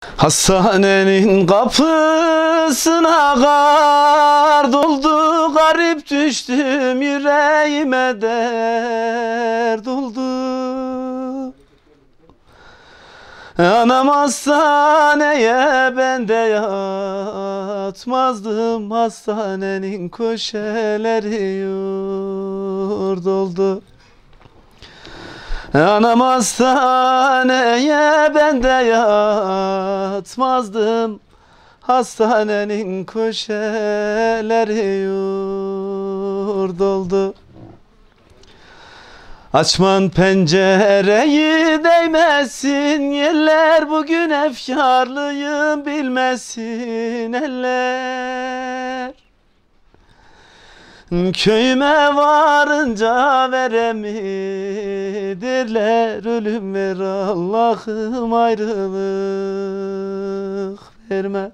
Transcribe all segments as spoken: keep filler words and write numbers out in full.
Hastanenin kapısına kar doldu, garip düştüm, yüreğime dert oldu. Anam hastaneye, ben de yatmazdım, hastanenin köşeleri yurt oldu. Anam hastaneye, ben de yatmazdım, hastanenin köşeleri yurt oldu. Açman pencereyi, değmesin yerler, bugün efkarlıyım bilmesin eller. Köyüme varınca veremidirler, ölüm ver Allah'ım, ayrılık verme.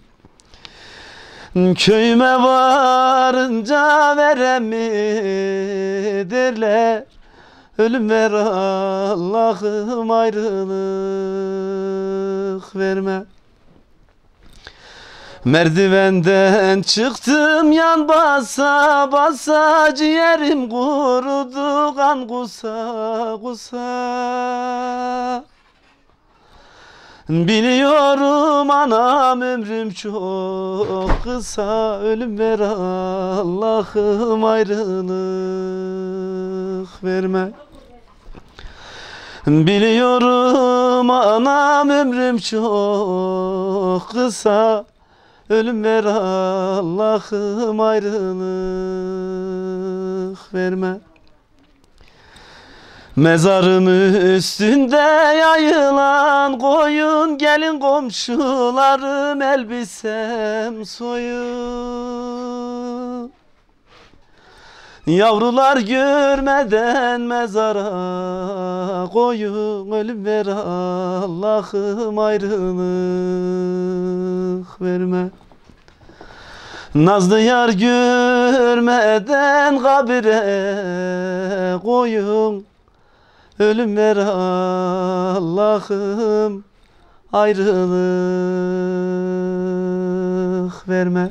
Köyüme varınca veremidirler, ölüm ver Allah'ım, ayrılık verme. Merdivenden çıktım, yan basa basa, ciğerim kurudu, kan kusa kusa. Biliyorum anam, ömrüm çok kısa, ölüm ver Allah'ım, ayrılık verme. Biliyorum anam, ömrüm çok kısa, ölüm ver Allah'ım, ayrılık verme. Mezarım üstünde yayılan koyun, gelin komşularım, elbisem soyun. Yavrular görmeden mezara koyun, ölüm ver Allah'ım, ayrılık verme. Nazlı yar görmeden kabire koyun, ölüm ver Allah'ım, ayrılık verme.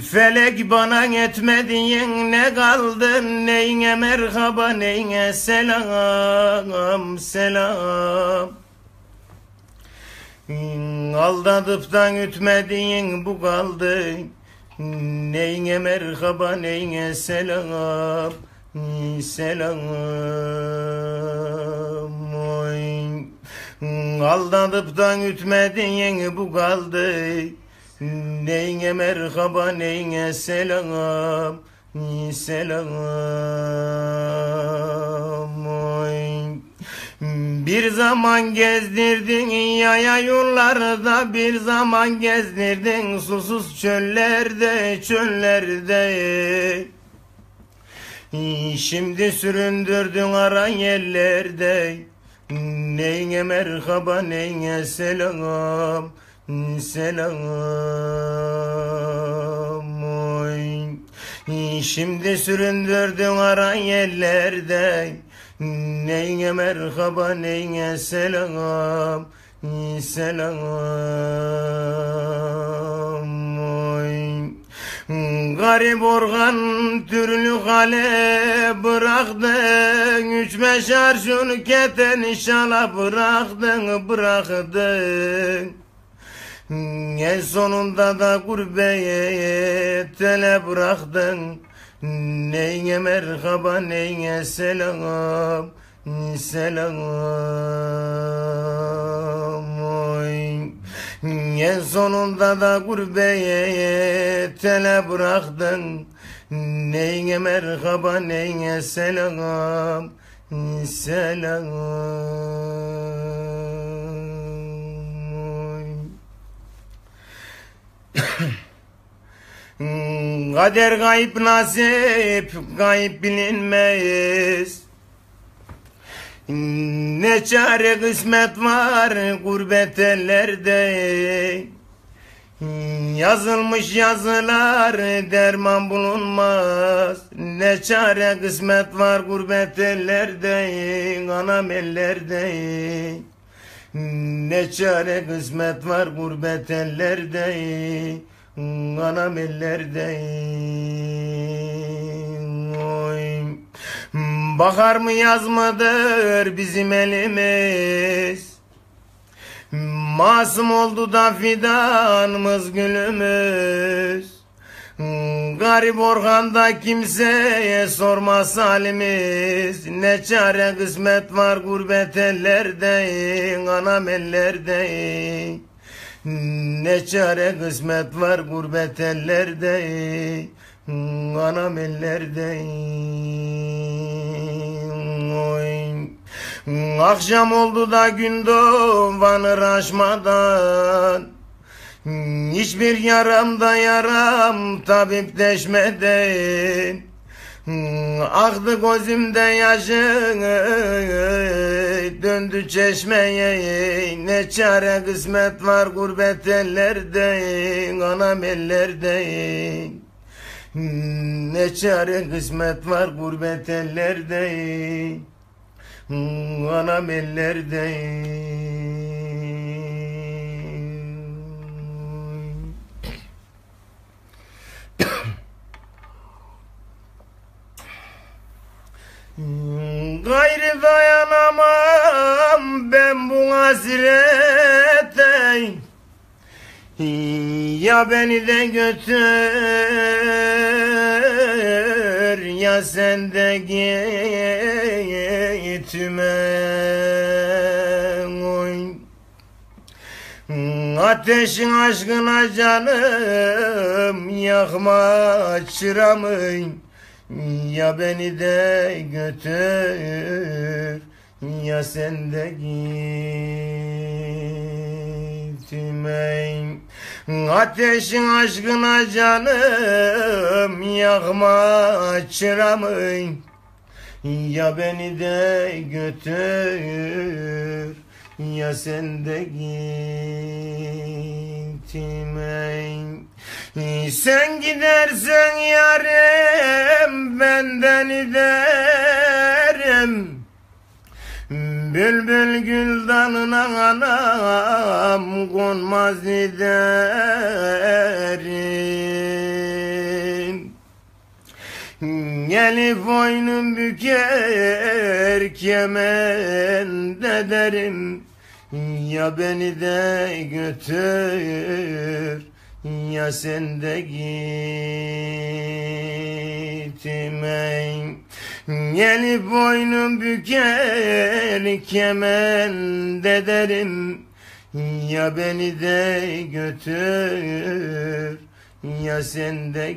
Felek bana etmediğin ne kaldı, neyine merhaba neyine selam selam. Aldatıp da ütmediğin bu kaldı, neyine merhaba neyine selam selam. Oy. Aldatıp da ütmediğin bu kaldı, neyine merhaba neyine selam selam. Oy. Bir zaman gezdirdin yaya yollarda, bir zaman gezdirdin susuz çöllerde çöllerde. Şimdi süründürdün ara yerlerde, neyine merhaba neyine selam selam. Oy. Şimdi süründürdün ara yerlerde, neyine merhaba neyine selam selam. Oy. Garip organ türlü hale bıraktın, üç beş arşun keten inşallah bıraktın bıraktın. En sonunda da gurbet ele bıraktın, neyine merhaba neyine selam selam. Oy. En sonunda da gurbet ele bıraktın, neyine merhaba neyine selam selam. Kader gayb nasip gayb bilinmez, ne çare kısmet var gurbet ellerde. Yazılmış yazılar derman bulunmaz, ne çare kısmet var gurbet ellerde anam ellerde. Ne çare kısmet var gurbet ellerde anam ellerde. Oy. Bahar mı yaz mıdır bizim elimiz, masum oldu da fidanımız gülümüz. Garip organda kimseye sormaz halimiz, ne çare kısmet var gurbet ellerde anam ellerde. Ne çare kısmet var gurbet ellerde anam ellerde. Oy. Akşam oldu da gün doğanır aşmadan, hiçbir yaramda yaram tabip deşmeden. Aktı gözümde yaşın döndü çeşmeye, ne çare kısmet var gurbet ellerde anam ellerde. Ne çare kısmet var gurbet ellerde anam ellerde. Gayrı dayanamam ben bu hasrete, ya beni de götür ya sen de gitme. Oy. Ateşin aşkına canım yakma çıramı, ya beni de götür ya sen de gitme. Ateşin aşkına canım yakma çıramı, ya beni de götür ya sen de gitme. Sen gidersen yarim benden giderim, bülbül gül dalına anam konmaz giderim. Gelip boynum büker kement ederim. Ya beni de götür, ya sen de gitme. Gelip boynum büker kement ederim. Ya beni de götür, ya sen de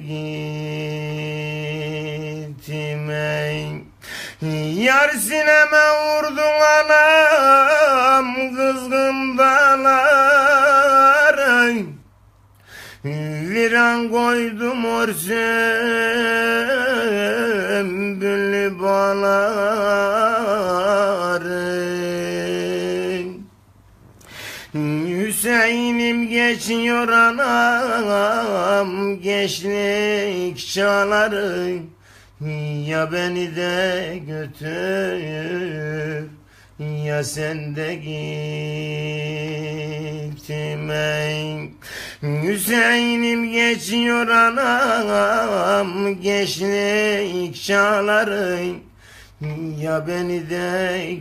gitme. Yar sineme vurdun anam, kızgın dağlar. Viran koydum or sümbüllü bağlar. Hüseyin'im geçiyor anam, gençlik çağları. Ya beni de götür, ya sen de gitme. Hüseyin'im geçiyor anam, gençlik çağları. Ya beni de